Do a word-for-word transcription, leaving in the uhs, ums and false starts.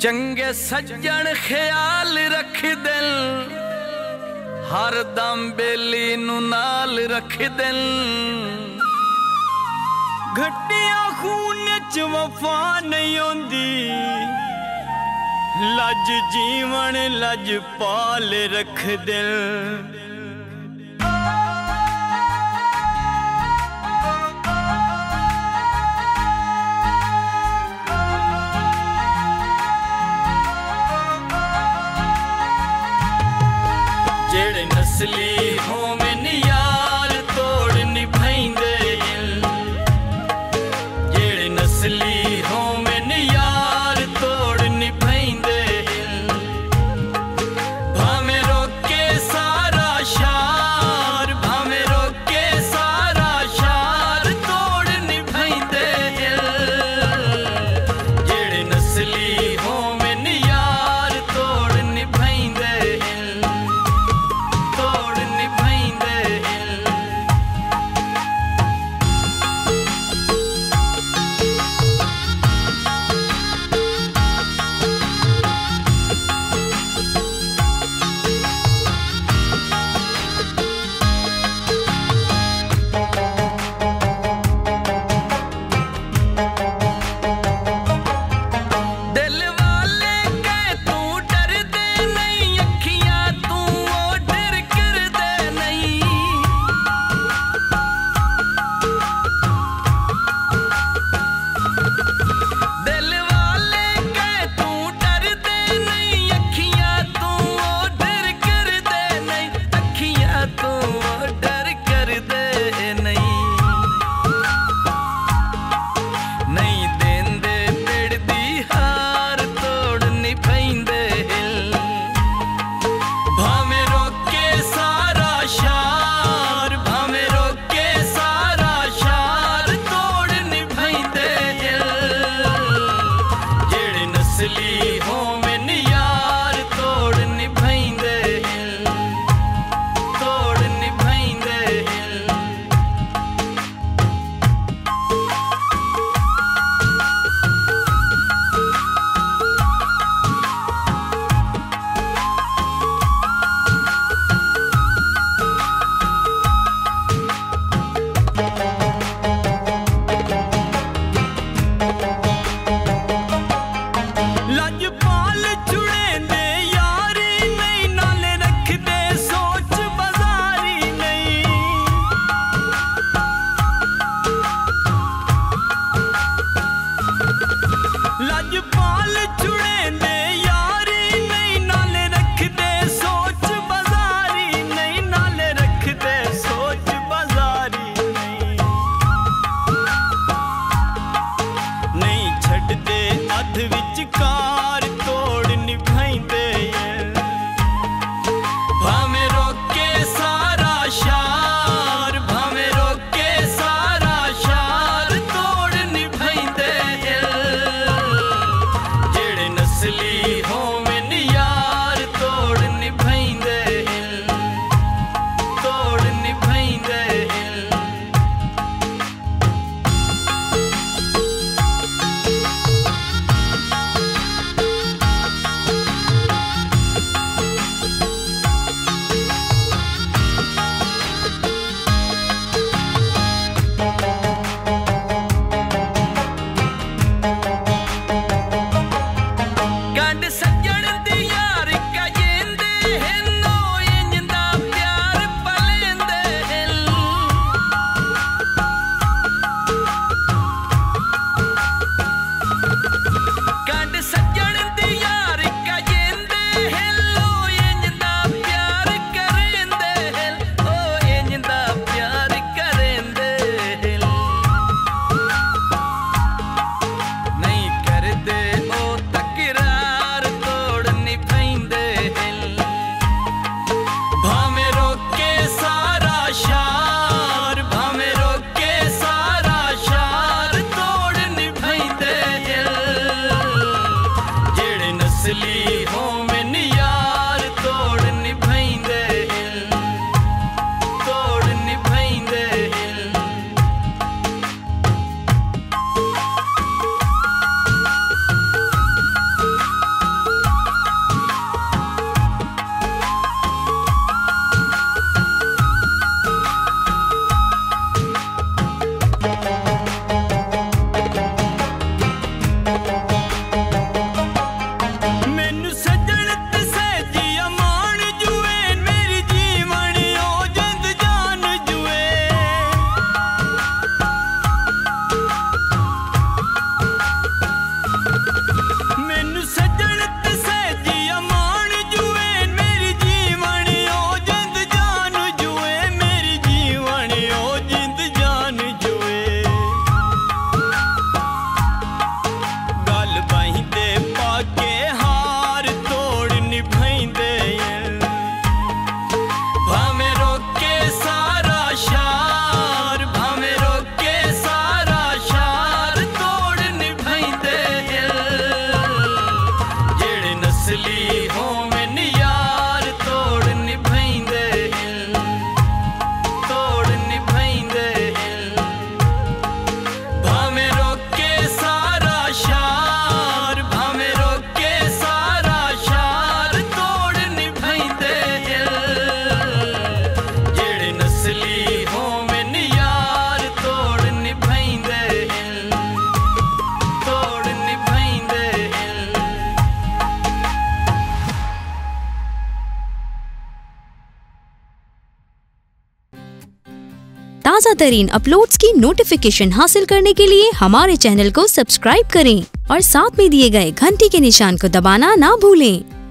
चंगे सज्जन ख्याल रख दिल, हर दम बेली नू नाल रख दिल। घटिया खून च वफा नहीं होंदी, लज जीवन लज पाल रख दिल। जेड़े नस्ली होवन यार तोड़ निभाइंदे, जेड़े नस्ली होवन यार तोड़ निभाइंदे। भावें रोके सारा शार, भावें रोके सारा शार तोड़ निभाइंदे। जेड़े नस्ली होवन यार तोड़ निभाइंदे, तोड़ निभाइंदे। नस्ली होवन यार तोड़ निभाइंदे तोड़ निभाइंदे भावे रोके सारा शार भावे रोके सारा शार तोड़ निभाइंदे जेड़े नस्ली होवन यार तोड़ निभाइंदे तोड़ निभाइंदे। ताज़ा तरीन अपलोड्स की नोटिफिकेशन हासिल करने के लिए हमारे चैनल को सब्सक्राइब करें और साथ में दिए गए घंटी के निशान को दबाना ना भूलें।